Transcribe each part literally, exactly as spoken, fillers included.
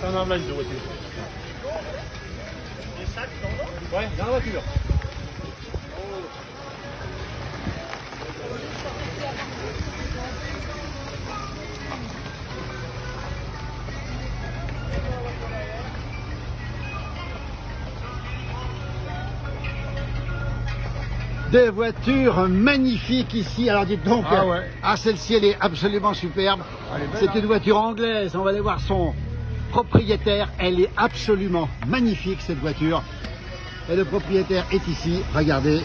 T'en emmènes de voiture. Les sacs sont là? Ouais, dans la voiture. Des voitures magnifiques ici. Alors dites donc, ah, ouais. ah celle-ci elle est absolument superbe. C'est une voiture anglaise. On va aller voir son propriétaire. Elle est absolument magnifique cette voiture. Et le propriétaire est ici. Regardez.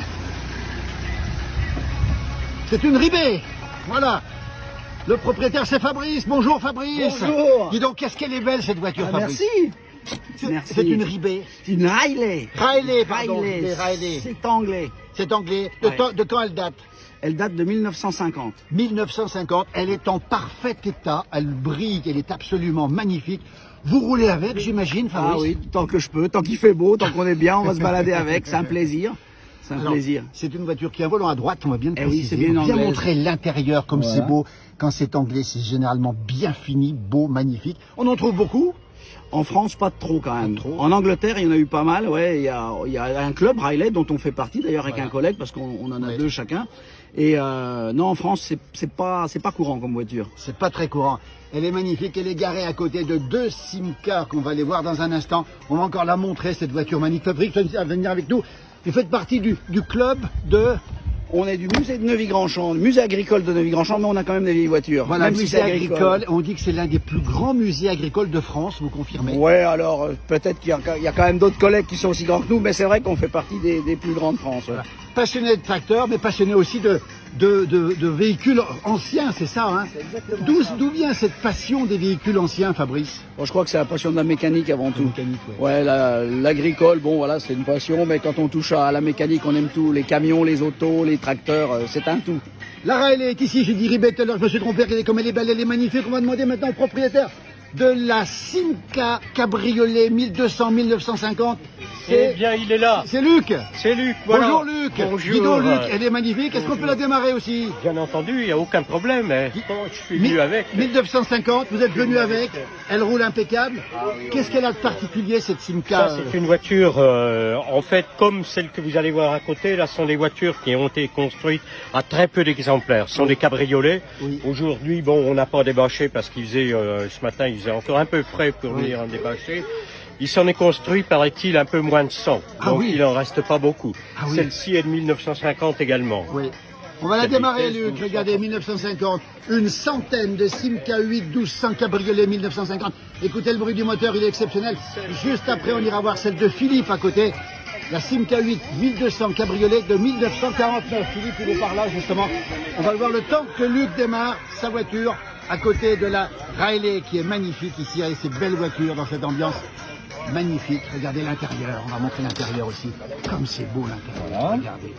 C'est une Ribé. Voilà. Le propriétaire c'est Fabrice. Bonjour Fabrice. Bonjour. Dis donc qu'est-ce qu'elle est belle cette voiture, Ah, Fabrice. merci. C'est une Ribé. C'est une Riley. Riley, pardon. Riley. Les Riley. C'est anglais. C'est anglais. De, Ouais. temps- de quand elle date? Elle date de mille neuf cent cinquante. mille neuf cent cinquante. Elle est en parfait état. Elle brille. Elle est absolument magnifique. Vous roulez avec, j'imagine, Fabrice? Ah oui, tant que je peux, tant qu'il fait beau, tant qu'on est bien, on va se balader avec. C'est un plaisir. C'est un Alors, plaisir. C'est une voiture qui a un volant à droite, on va bien le Eh oui, préciser. c'est bien On va bien anglaise. montrer l'intérieur comme Voilà. c'est beau. Quand c'est anglais, c'est généralement bien fini, beau, magnifique. On en trouve beaucoup. En France, pas trop quand même. Pas trop. En Angleterre, il y en a eu pas mal. Ouais, il y a, il y a un club Riley dont on fait partie d'ailleurs avec Voilà. un collègue parce qu'on on en a Ouais. deux chacun. Et euh, non, en France, c'est c'est pas c'est pas courant comme voiture. C'est pas très courant. Elle est magnifique. Elle est garée à côté de deux Simca qu'on va aller voir dans un instant. On va encore la montrer, cette voiture magnifique. Fabrice, tu vas venir avec nous. Vous faites partie du, du club de... On est du musée de Neuvy-Grand-Champ, le musée agricole de Neuvy-Grand-Champ, mais on a quand même des vieilles voitures. Voilà, même si musée c'est agricole. On dit que c'est l'un des plus grands musées agricoles de France, vous confirmez? Ouais, alors euh, peut-être qu'il y, a- il y a quand même d'autres collègues qui sont aussi grands que nous, mais c'est vrai qu'on fait partie des, des plus grands de France. ouais. Voilà. Passionné de tracteurs, mais passionné aussi de, de, de, de véhicules anciens, c'est ça, hein? D'où d'où vient cette passion des véhicules anciens, Fabrice? Bon, je crois que c'est la passion de la mécanique avant tout. mécanique, ouais. Ouais, la- l'agricole, bon voilà, c'est une passion, mais quand on touche à la mécanique, on aime tout. Les camions, les autos, les tracteurs, euh, c'est un tout. La Riley est ici, j'ai dit Ribet tout à l'heure, je me suis trompé, regardez comme elle est belle, elle est magnifique. On va demander maintenant au propriétaire de la Simca Cabriolet mille deux cents mille neuf cent cinquante. Eh bien, il est là. C'est Luc. C'est Luc, voilà. Bonjour Luc. Bonjour. Dis donc Luc, elle est magnifique. Est-ce qu'on peut la démarrer aussi? Bien entendu, il n'y a aucun problème. mais Je suis Mi- venu avec. mille neuf cent cinquante, vous êtes venu avec. Elle roule impeccable. Qu'est-ce qu'elle a de particulier cette Simca? Ça, c'est une voiture, euh, en fait, comme celle que vous allez voir à côté. Là, ce sont des voitures qui ont été construites à très peu d'exemplaires. Ce sont des cabriolets. Oui. Aujourd'hui, bon, on n'a pas débâché parce qu'il faisait, euh, ce matin, il faisait encore un peu frais pour Oui. venir en débâcher. Il s'en est construit, paraît-il, un peu moins de cent. Ah Donc, oui. il en reste pas beaucoup. Ah oui. Celle-ci est de mille neuf cent cinquante également. Oui. On va la Cette démarrer, vitesse, Luc. douze Regardez, mille neuf cent cinquante. Une centaine de Simca huit douze cents cabriolet mille neuf cent cinquante. Écoutez le bruit du moteur, il est exceptionnel. Juste après, on ira voir celle de Philippe à côté. La Simca huit mille deux cents cabriolet de mille neuf cent quarante-neuf. Philippe, il est par là, justement. On va voir le temps que Luc démarre sa voiture à côté de la Riley qui est magnifique ici avec ces belles voitures dans cette ambiance magnifique. Regardez l'intérieur. On va montrer l'intérieur aussi. Comme c'est beau l'intérieur. Voilà. Regardez.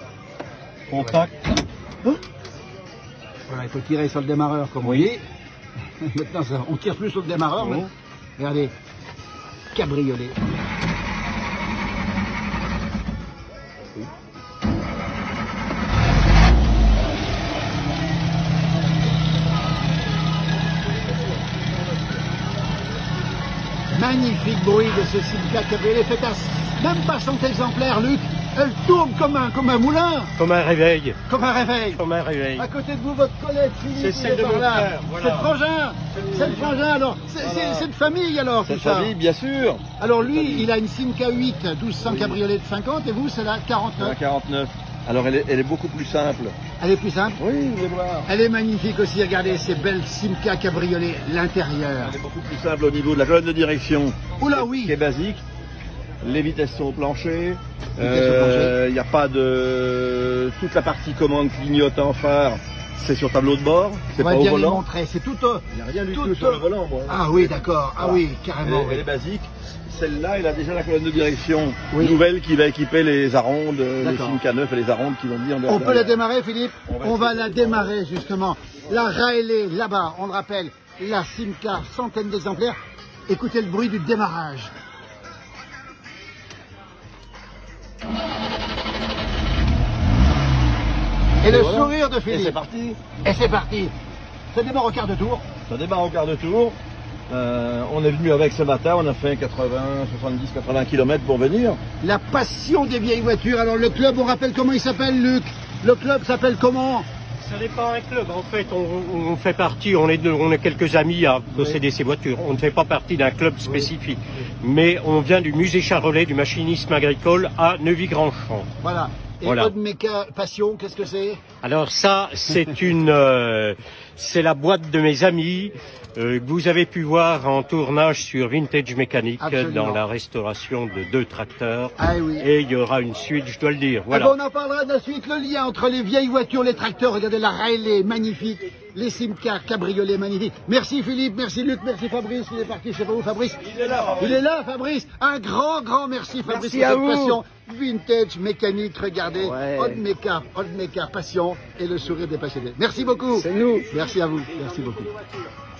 Contact. Oh. Voilà, il faut tirer sur le démarreur comme on dit. Maintenant, ça, on tire plus sur le démarreur. Oui. Mais... Regardez, cabriolet. Magnifique bruit de ce Simca cabriolet. Fait à même pas cent exemplaires, Luc. Elle tourne comme un, comme un moulin, Comme un réveil. comme un réveil. Comme un réveil. À côté de vous, votre collègue Philippe, C'est il celle est de par mon là. frère, voilà. C'est le frangin. C'est le frangin, alors. C'est c'est- c'est de famille, alors, tout Cette ça. famille, bien sûr. Alors, lui, il a une Simca huit, douze cents cabriolet de cinquante, et vous, c'est la La quarante-neuf. quarante-neuf. Alors elle est, elle est beaucoup plus simple. Elle est plus simple. Oui, vous allez voir. Elle est magnifique aussi. Regardez ces belles Simca cabriolet, l'intérieur. Elle est beaucoup plus simple au niveau de la colonne de direction. Oula, oui. Qui est basique. Les vitesses sont au plancher. Vitesses au plancher. Il n'y a pas de... Toute la partie commande clignotant phare, c'est sur tableau de bord. C'est On pas va au bien les volant. montrer. C'est tout. au- Il n'y a rien du tout tout au- sur le volant, moi. Ah oui, d'accord. Ah Voilà. oui, Elle, carrément. est- elle oui. est basique. Celle-là, elle a déjà la colonne de direction Oui. nouvelle qui va équiper les arondes, les D'accord. Simca neuf et les arondes qui vont venir On peut la derrière. démarrer, Philippe? On va On va essayer. la démarrer, justement. La Riley, là-bas, on le rappelle, la Simca, centaine d'exemplaires. Écoutez le bruit du démarrage. Et le voilà. sourire de Et c'est Philippe. parti. Et c'est parti. Ça démarre au quart de tour. Ça démarre au quart de tour. Euh, on est venu avec ce matin, on a fait quatre-vingts, soixante-dix, quatre-vingts kilomètres pour venir. La passion des vieilles voitures. Alors le club, on rappelle comment il s'appelle, Luc? Le club s'appelle comment? Ça n'est pas un club. En fait, on, on fait partie, on est, deux, on est quelques amis à posséder oui. ces voitures. On ne fait pas partie d'un club spécifique. Oui. Mais on vient du musée Charolais du machinisme agricole à Neuvy-Grandchamp. Voilà. Et voilà. Odd Meca Passion, qu'est-ce que c'est? Alors ça, c'est une, euh, c'est la boîte de mes amis euh, que vous avez pu voir en tournage sur Vintage Mécanique. Absolument. Dans la restauration de deux tracteurs. Ah oui. Et il y aura une suite, je dois le dire. Voilà. Ah ben on en parlera de la suite. Le lien entre les vieilles voitures, les tracteurs. Regardez la Riley, magnifique. Les Simca cabriolets magnifiques. Merci Philippe, merci Luc, merci Fabrice. Il est parti, je sais pas où Fabrice. Il est là, Fabrice. Il est là, Fabrice. Un grand, grand merci Fabrice. Merci à vous. Passion. Vintage Mécanique, regardez. Ouais. Odd Meca, Odd Meca Passion et le sourire des passionnés. Merci beaucoup. C'est nous. Merci à vous. Merci beaucoup.